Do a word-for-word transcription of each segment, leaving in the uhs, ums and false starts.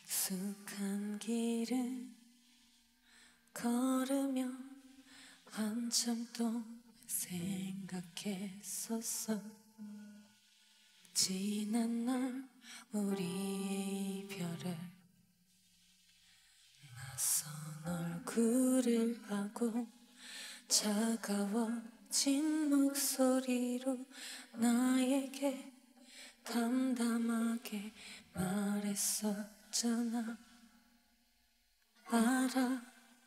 익숙한 길을 걸으며 한참 동안 생각했었어. 지난 날 우리의 이별을 낯선 얼굴을 하고 차가워진 목소리로 나에게 담담하게 말했었잖아. 알아,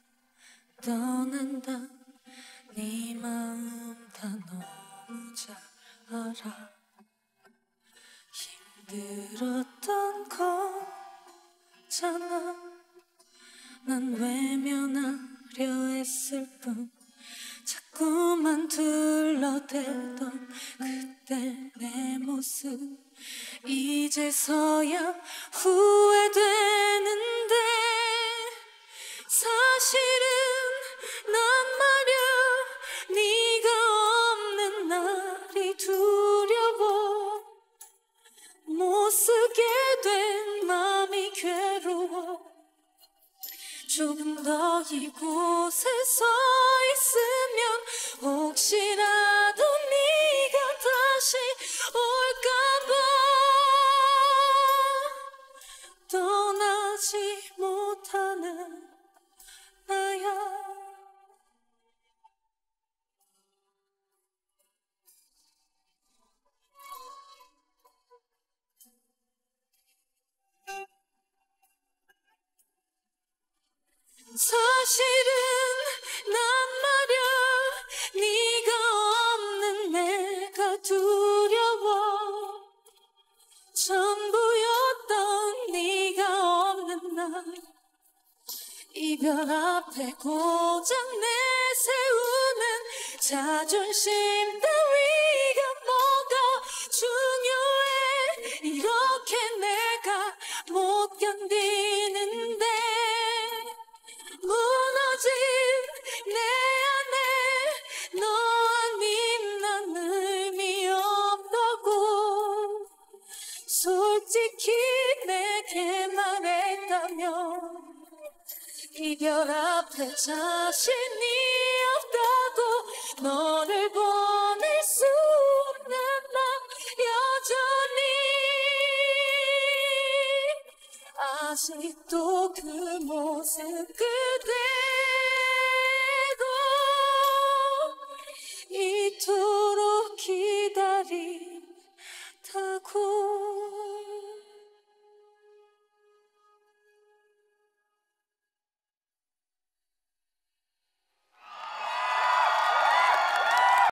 떠난다. 네 마음 다 너무 잘 알아. 힘들었던 거잖아. 난 외면하려 했을 뿐 자꾸만 둘러대던 그때 내 모습 이제서야 후회되는데, 사실은 난 말야 네가 없는 날이 두려워. 못 쓰게 된 맘이 괴로워. 조금 더 이곳에 서 있으면 혹시라도 네가 다시 올까봐 떠나지 못하는 나야. 사실은 난 말야 네가 없는 내가 두려워. 전부였던 네가 없는 날, 이별 앞에 고장 내세우는 자존심 따위가 뭐가 중요해. 이렇게 내가 못 견디는데 무너진 내 안에 너 아닌 난 의미 없다고 솔직히 내게 말했다면, 이별 앞에 자신이 없다고 너를 보낼 수 없는 나 여전히 아직도 그 모습 그대로